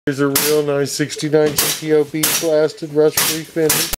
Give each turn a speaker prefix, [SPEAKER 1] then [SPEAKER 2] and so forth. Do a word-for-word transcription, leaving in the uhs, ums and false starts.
[SPEAKER 1] Here's a real nice sixty-nine G T O bead blasted rust-free fender.